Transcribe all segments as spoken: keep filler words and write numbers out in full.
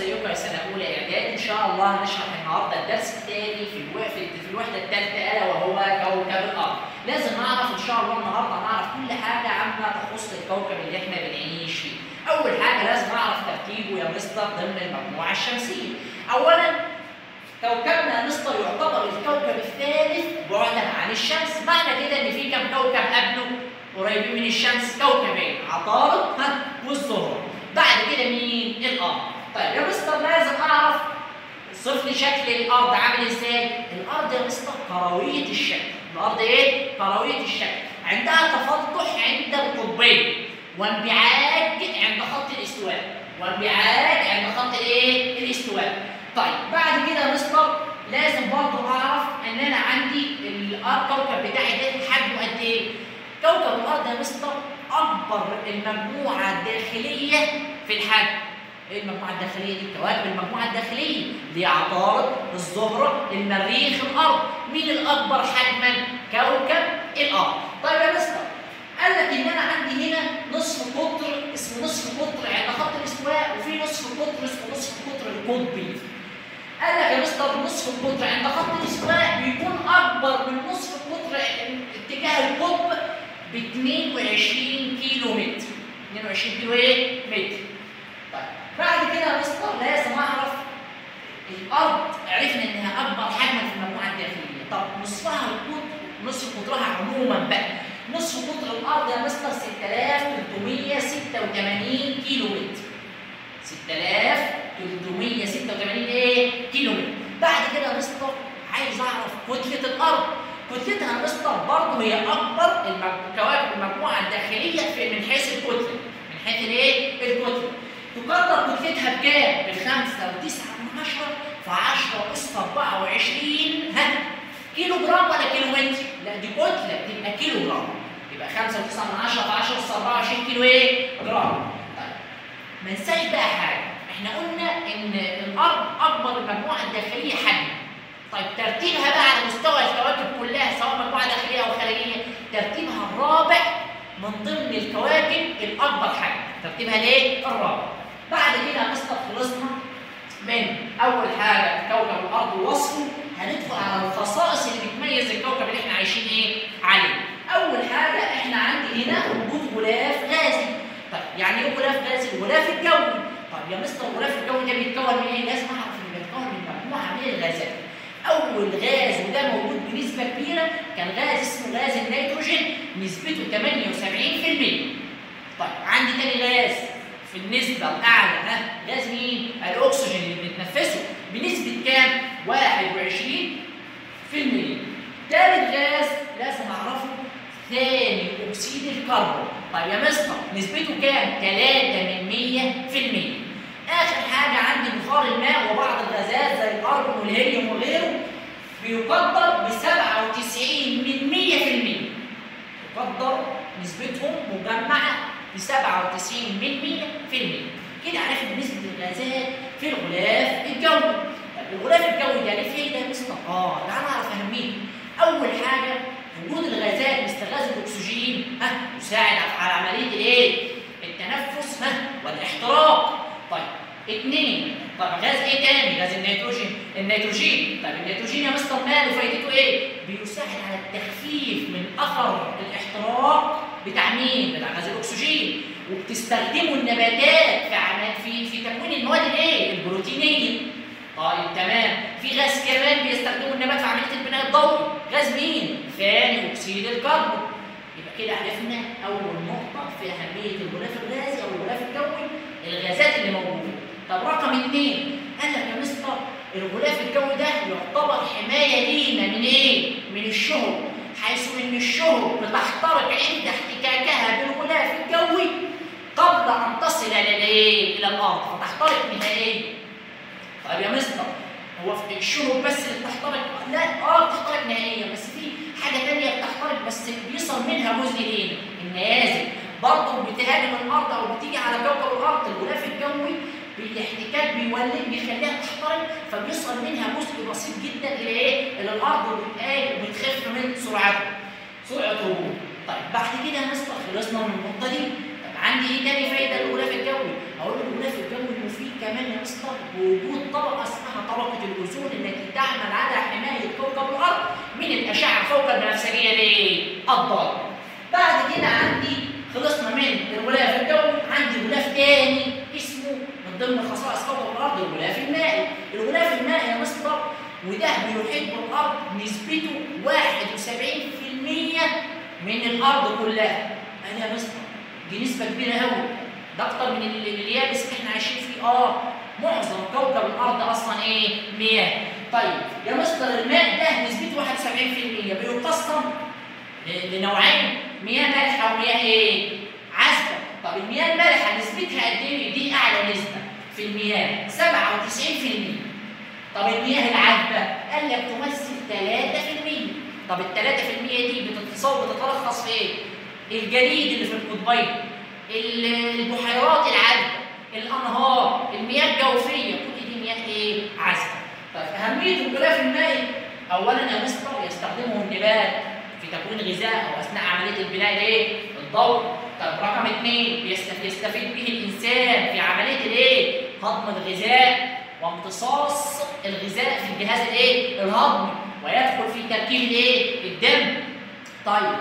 ازيكم يا سنه اولى اعدادي؟ ان شاء الله هنشرح النهارده الدرس الثاني في في الوحده الثالثه الا وهو كوكب الارض. لازم نعرف ان شاء الله النهارده نعرف كل حاجه عما تخص الكوكب اللي احنا بنعيش فيه. اول حاجه لازم نعرف ترتيبه يا مستر ضمن المجموعه الشمسيه. اولا كوكبنا يا مستر يعتبر الكوكب الثالث بعدا عن الشمس، معنى كده ان في كم كوكب قبله قريبين من الشمس؟ كوكبين، عطارد والزهره. بعد كده مين؟ الارض. طيب يا مستر لازم اعرف صف لي شكل الارض عامل ازاي؟ الارض يا مستر كرويه الشكل. الارض ايه؟ كرويه الشكل، عندها تفتح عند القطبين وانبعاج عند خط الاستواء، وانبعاج عند خط الايه؟ الاستواء. طيب بعد كده يا مستر لازم برضه اعرف ان انا عندي الكوكب بتاعي ده حجمه قد ايه؟ كوكب الارض يا مستر اكبر المجموعه الداخليه في الحجم. ايه المجموعه الداخليه دي؟ كواكب المجموعه الداخليه اللي هي عطارد، الزهره، المريخ، الارض. مين الاكبر حجما؟ كوكب الارض. طيب يا مستر قال لك ان انا عندي هنا نصف قطر اسمه نصف قطر عند خط الاستواء، وفي نصف قطر اسمه نصف قطر القطبي. قال لك يا مستر نصف القطر عند خط الاستواء بيكون اكبر من نصف القطر اتجاه القطب ب اثنين وعشرين كيلو متر. اثنين وعشرين كيلو ايه؟ متر. طيب بعد كده يا مستر لازم اعرف الارض، عرفنا انها اكبر حجما في المجموعه الداخليه. طب نصفها القطر، نصف قطرها عموما بقى، نصف قطر الارض يا مستر ستة آلاف وثلاثمائة وستة وثمانين كيلو متر. ستة آلاف وثلاثمائة وستة وثمانين ايه؟ كيلو متر. بعد كده يا مستر عايز اعرف كتله الارض. كتلتها يا مستر برضه هي اكبر كواكب المجموعه الداخليه في من حيث الكتله، من حيث الايه؟ الكتله. تقدر كتلتها بكام؟ ب خمسة وتسعة من عشرة في عشرة أس أربعة وعشرين ها كيلو جرام ولا كيلو متر؟ لا دي كتله تبقى كيلو جرام. يبقى خمسة وتسعة من عشرة في عشرة أس أربعة وعشرين كيلو ايه؟ جرام. طيب ما ننساش بقى حاجه، احنا قلنا ان الارض اكبر المجموعه الداخليه حجما. طيب ترتيبها بقى على مستوى الكواكب كلها سواء مجموعه داخليه او خارجيه، ترتيبها الرابع من ضمن الكواكب الاكبر حجما. ترتيبها ليه؟ الرابع. بعد كده يا مستر خلصنا من اول حاجه كوكب الارض ووصفه، هندخل على الخصائص اللي بتميز الكوكب اللي احنا عايشين ايه؟ عليه. اول حاجه احنا عندي هنا وجود غلاف غازي. طيب يعني ايه غلاف غازي؟ الغلاف الجوي. طيب يا مستر الغلاف الجوي ده بيتكون من ايه؟ لازم اعرف انه بيتكون من مجموعه من الغازات. اول غاز وده موجود بنسبه كبيره كان غاز اسمه غاز النيتروجين، نسبته ثمانية وسبعين بالمئة. طيب عندي تاني غاز في النسبه الاعلى، ها غاز مين؟ الاكسجين اللي بنتنفسه بنسبه كام؟ واحد وعشرين بالمئة. ثالث غاز لازم اعرفه ثاني اكسيد الكربون. طيب يا مستر نسبته كام؟ ثلاثة من مئة بالمئة. اخر حاجه عندي بخار الماء وبعض الغازات زي الارجون والهيليوم وغيره بيقدر ب سبعة وتسعين من مئة بالمئة. يقدر نسبتهم مجمعه ب سبعة وتسعين من مئة بالمئة. كده عرفنا نسبه الغازات في الغلاف الجوي. طيب الغلاف الجوي ده ليه فايده يا مستر؟ اه تعالى نعرف اهميته. اول حاجه وجود الغازات مثل غاز الاكسجين ها يساعد على عمليه الايه؟ التنفس ها والاحتراق. طيب اثنين، طب غاز ايه تاني؟ غاز النيتروجين. النيتروجين، طيب النيتروجين يا مستر ماله فايدته ايه؟ بيساعد على التخفيف من اثر الاحتراق بتاع مين؟ بتاع غاز الاكسجين، وبتستخدمه النباتات في عمل في في تكوين المواد الايه؟ البروتينيه. طيب تمام، في غاز كمان بيستخدمه النبات في عمليه البناء الضوئي، غاز مين؟ ثاني اكسيد الكربون. يبقى كده عرفنا اول نقطه في اهميه الغلاف الغازي او الغلاف الجوي، الغازات اللي موجوده. طب رقم اثنين، قال لك يا مستر الغلاف الجوي ده يعتبر حمايه لينا من ايه؟ من الشهب، حيث ان الشهب بتحترق عند احتكاكها بالغلاف الجوي قبل ان تصل الى الايه؟ الى الارض فتحترق نهائيا. طيب يا مستر هو في الشهب بس اللي بتحترق؟ لا اه بتحترق نهائيا، بس في حاجه ثانيه بتحترق بس بيصل منها جزء لينا، النيازك برضه بتهاجم الارض او بتيجي على كوكب الارض. الغلاف الجوي بالاحتكاك بيولد بيخليها تحترق، فبيصل منها جزء بسيط جدا الى ايه؟ الى الارض وبتخف من سرعتها، سرعه هبوط. طيب بعد كده يا مستر خلصنا من النقطه دي. طب عندي ايه تاني فايده للغلاف الجوي؟ اقول الغلاف الجوي انه فيه كمان يا مستر بوجود طبقه اسمها طبقه الاوزون التي تعمل على حمايه كوكب الارض من الاشعه فوق البنفسجيه دي الضاره. بعد كده عندي خلصنا من الغلاف الجوي، عندي غلاف تاني اسمه من ضمن خصائص كوكب الارض الغلاف المائي. الغلاف المائي يا مستر وده بيحيط بالارض نسبته واحد وسبعين بالمئة من الارض كلها. انا يا مستر دي نسبه كبيره قوي، ده اكتر من اليابس اللي احنا عايشين فيه. اه معظم كوكب الارض اصلا ايه؟ مياه. طيب يا مستر الماء ده نسبته واحد وسبعين بالمئة بيقسم لنوعين، مياه مالحه ومياه ايه؟ عذبه. طب المياه المالحه نسبتها قد ايه؟ دي اعلى نسبه في المياه سبعة وتسعين بالمئة. طب المياه العذبه قال لك تمثل ثلاثة بالمئة. طب ال ثلاثة بالمئة دي بتتصور بتتلخص في ايه؟ الجليد اللي في القطبين، البحيرات العذبه، الانهار، المياه الجوفيه، كل دي مياه ايه؟ عذبه. طيب اهميه الغلاف المائي اولا يا مستر يستخدمه النبات في تكوين غذاء او اثناء عمليه البناء الايه؟ الضوء. طيب رقم اثنين يستفيد به الانسان في عمليه الايه؟ هضم الغذاء وامتصاص الغذاء في الجهاز الايه؟ الهضمي ويدخل في تركيب الايه؟ الدم. طيب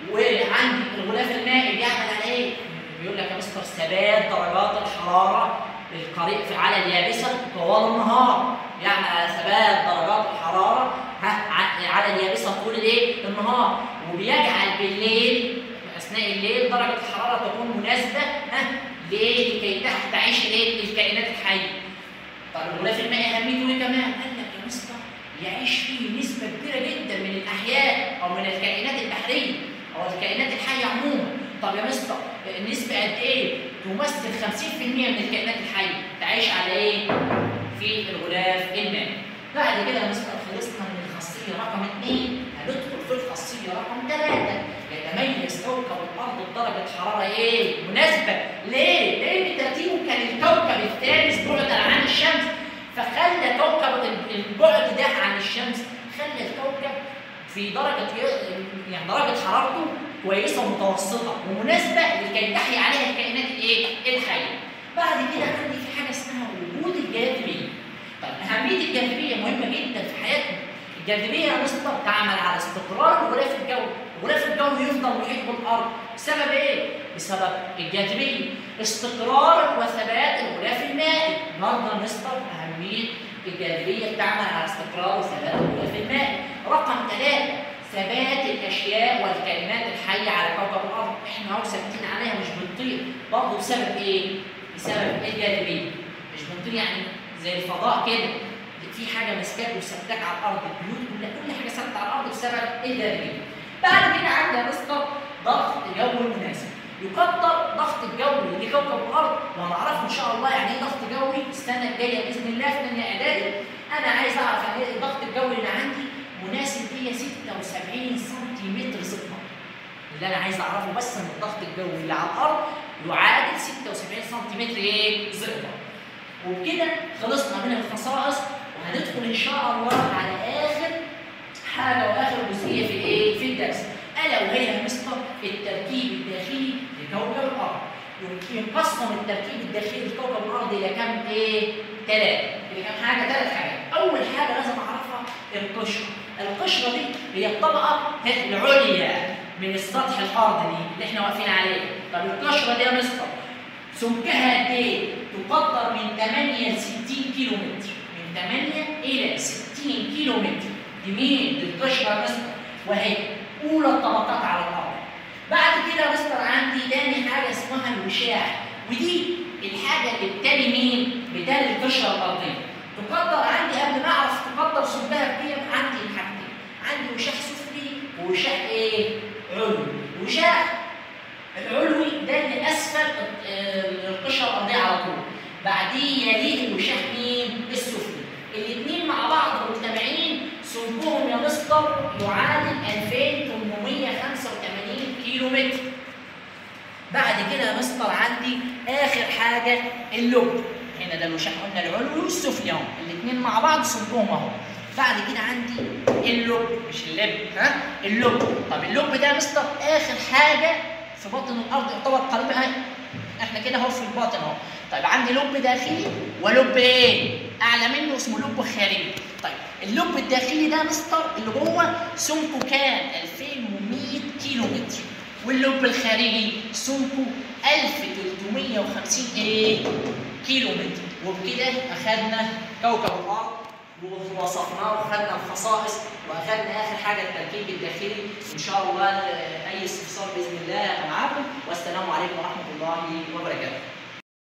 وعندي الغلاف المائي بيعمل على ايه؟ بيقول لك يا مستر ثبات درجات الحراره القريب على اليابسه طوال النهار، يعمل على ثبات درجات الحراره على اليابسه طول الايه؟ النهار، وبيجعل بالليل اثناء الليل درجه الحراره تكون مناسبه ها ليه؟ لكي تعيش الايه؟ الكائنات الحيه. طب الغلاف المائي اهميته ايه كمان؟ قال لك يا مستر يعيش فيه نسبه كبيره جدا من الاحياء او من الكائنات البحريه او الكائنات الحيه عموما. طب يا مستر النسبه قد ايه؟ تمثل خمسين بالمئة من الكائنات الحيه تعيش على ايه؟ في الغلاف المائي. بعد كده يا مستر خلصنا من الخاصيه رقم اثنين، هندخل في الخاصيه رقم ثلاثه. يتميز كوكب الارض بدرجه حراره ايه؟ مناسبه. ليه؟ لان ترتيبه كان الكوكب الثالث بعدا عن الشمس، فخلى كوكب البعد ده عن الشمس خلى الكوكب في درجه يعني درجه حرارته كويسه ومتوسطه ومناسبه لكي تحيا عليها الكائنات الايه؟ الحيه. بعد كده عندي في حاجه اسمها وجود الجاذبيه. طيب اهميه الجاذبيه مهمه جدا في حياتنا. الجاذبيه يا مستر تعمل على استقرار الغلاف الجوي، الغلاف الجوي يفضل محيط بالارض بسبب ايه؟ بسبب الجاذبيه، استقرار وثبات الغلاف المائي. برضه يا مستر اهميه الجاذبيه بتعمل على استقرار وثبات الغلاف المائي. رقم ثلاثه ثبات الاشياء والكائنات الحيه على كوكب الارض، احنا اهو ثابتين عليها مش بنطير، برضه بسبب ايه؟ بسبب الجاذبيه. مش بنطير يعني زي الفضاء كده في حاجه ماسكاك وثبتاك على الارض، البيوت كلها كل حاجه ثابته على الارض بسبب الجاذبيه. بعد كده عندنا مستر ضغط جو مناسب. يقدر ضغط الجوي لكوكب الارض وهنعرفه ان شاء الله يعني ايه ضغط جوي السنه الجايه باذن الله في ثانيه اعدادي. انا عايز اعرف يعني ايه الضغط الجوي اللي عندي مناسب ليا ستة وسبعين سنتيمتر زئبق. اللي انا عايز اعرفه بس ان الضغط الجوي اللي على الارض يعادل ستة وسبعين سنتيمتر ايه؟ زئبق. وبكده خلصنا من الخصائص وهندخل ان شاء الله على اخر حاجه واخر جزئيه في الايه؟ في الدرس، الا وهي يا مستر التركيب الداخلي لكوكب الارض. ينقسم التركيب الداخلي لكوكب الارض الى كم ايه؟ ثلاثه. الى كم حاجه؟ ثلاث حاجات. اول حاجه لازم اعرفها القشره. القشره دي هي الطبقه العليا من السطح الارضي اللي احنا واقفين عليه. طب القشره دي يا مستر سمكها قد ايه؟ تقدر من ثمانية ل ستين كيلو متر، من ثمانية الى ستين كيلو متر. دي مين؟ دي القشره يا مستر، وهي اولى الطبقات على الارض. بعد كده يا مستر عندي تاني حاجه اسمها الوشاح، ودي الحاجه اللي بتالي مين؟ بتالي القشره الارضيه. تقدر عندي قبل ما اعرف تقدر سمكها بكام عندي حاجتين، عندي وشاح سفلي ووشاح ايه؟ علوي. وشاح العلوي ده اللي اسفل القشره الارضيه على طول، بعديه يليه الوشاح مين؟ السفلي. الاثنين مع بعض مجتمعين سمكهم يا مستر يعادل ألفين وثمانمئة وخمسة وثمانين كيلو متر. بعد كده يا مستر عندي اخر حاجه اللب. هنا ده الوشاح قلنا العلوي والسفلي اهو، الاثنين مع بعض سمكهم اهو. بعد كده عندي اللب، مش اللب، ها؟ اللب. طب اللب ده يا مستر اخر حاجه في باطن الارض يعتبر قريب اهي. احنا كده اهو في الباطن اهو. طيب عندي لب داخلي ولب ايه؟ اعلى منه اسمه لب خارجي. طيب اللب الداخلي ده مستر اللي جوه سمكه كام؟ ألفين ومية كيلو متر. واللب الخارجي سمكه ألف وثلاثمية وخمسين ايه؟ كيلو متر. وبكده اخذنا كوكب الارض ووصفناه وخدنا الخصائص واخذنا اخر حاجه التركيب الداخلي. ان شاء الله اي استفسار باذن الله معاكم، والسلام عليكم ورحمه الله وبركاته.